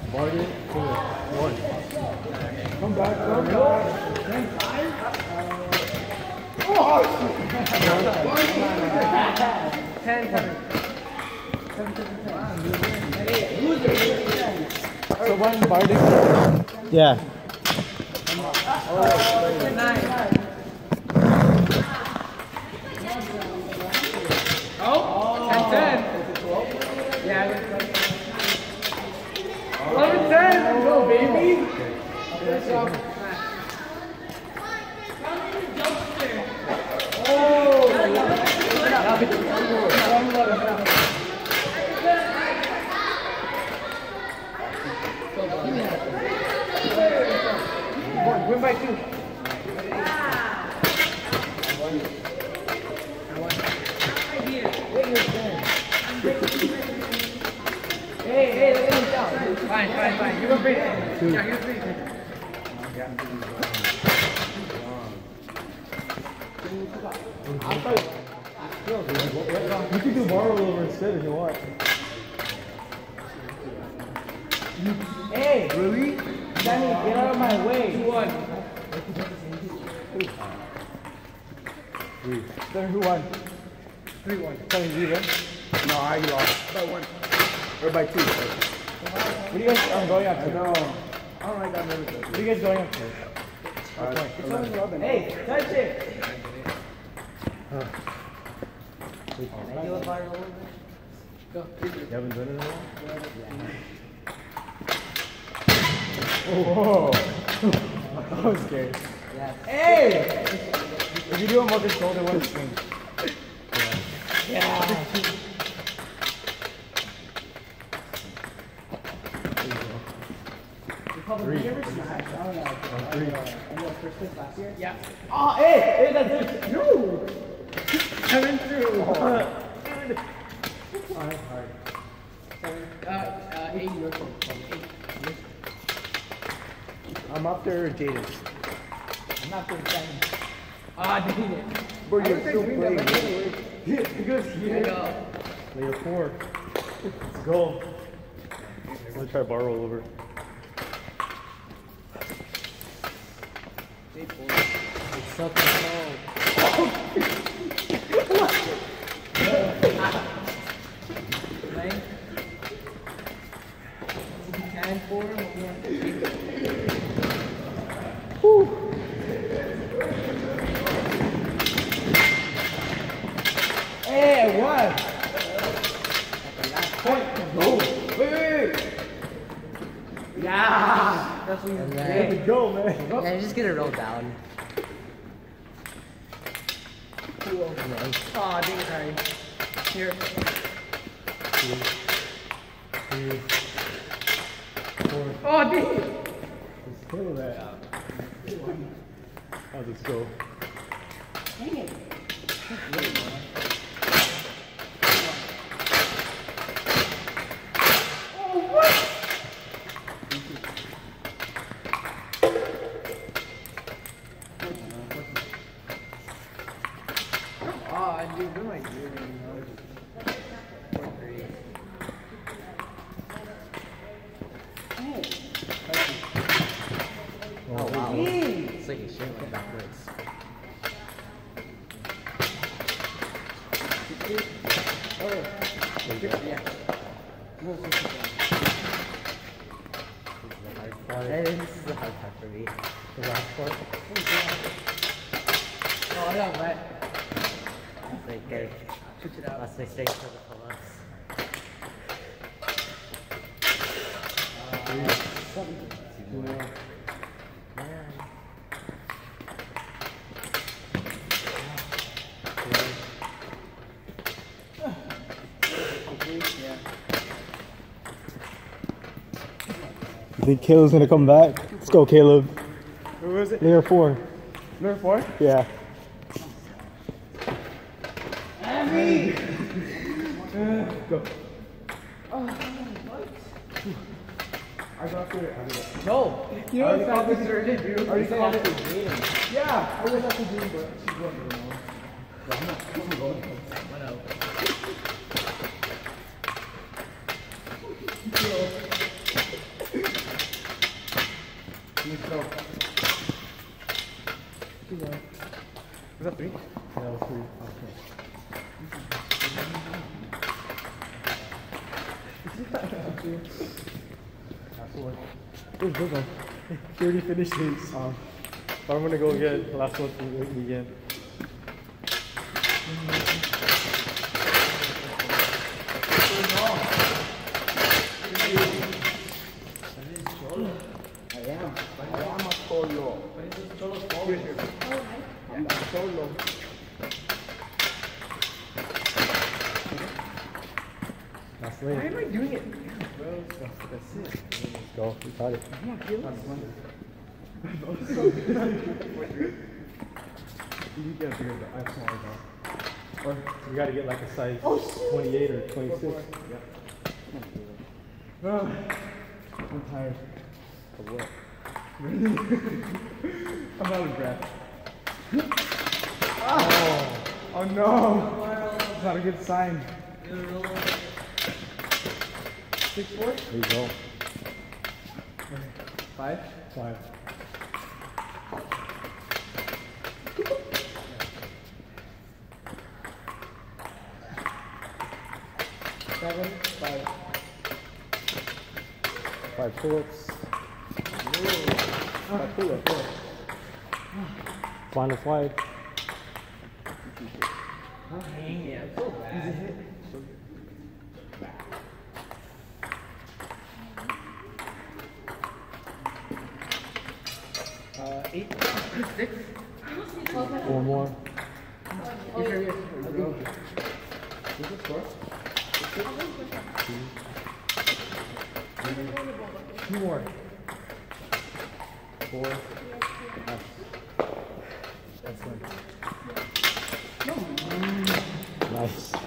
Barter, 4, 1. Come back, come back. 10, 7. So one Barter. Yeah. 9. Oh, 10, 10. Yeah. 11, 10. Let's go, baby. Win by 2. Hey, let me down. Fine. You go free. Yeah, you go free. You can do bar rollover instead if you want. Hey, really? Danny, get out of my way. 2-1. 3. Who won? 3-1. Telling you, right? No, I lost. By 1. Or by 2. What are you guys going up to? No. I don't like that nervous. What are you guys going up to? Hey, touch it. You haven't done it in a while? Whoa! I was scared. Hey! If you do a more controlled, it won't swing. Yeah. Three. Yeah. Oh, hey, that's it. No. 7-2. Eight. I'm up there, Jaden. I'm not doing 7. Dang it. Bro, you're still playing. Because here. Layer 4. Let's go. I'm gonna try bar roll over. It's something cold. Right? If you can for him, we have to keep it. Hey, I won! Point. Go. Wait. Yeah! That's what you did. Go, man. Yeah, just get it rolled down. Aw, dang it, sorry. Here. 2, 3, 4. Oh, dang it! Let's kill that. Oh, let's go. Dang it. Oh, what? Come on, dude, what am I doing? Oh wow. It's like a shit went backwards. This is the hard part for me. The last part. Oh, I got wet. It's like, okay, Switch it out. last mistake for the pull-ups. You think Caleb's gonna come back? Let's go, Caleb. Who was it? Layer 4. Number 4? Yeah. Go. I got through it. No. You know what's happening? Are you calling it? Yeah, I was at the gym, but she's going to know. I'm going. What else? Was that 3? Yeah, that's three. Okay. Last one. Where's big one? He already finished his. But I'm gonna go again. Last one to begin. I am a solo. I'm a solo. Last Why lane. am I doing it? That's it. Let's go. We got it. You get a bigger though. I have smaller though. Or, We gotta get like a size 28 or 26. I'm tired. Of what? I'm out of breath. Oh no! It's not a good sign. 6-4? There you go. 5? 5. Seven, 5. 5 pull-ups. 5 pull-ups. Final 5. Dang it, I'm so bad. 8. 6. One more. You sure yes? Go. What's the score? 2 more. 4. Excellent. Nice.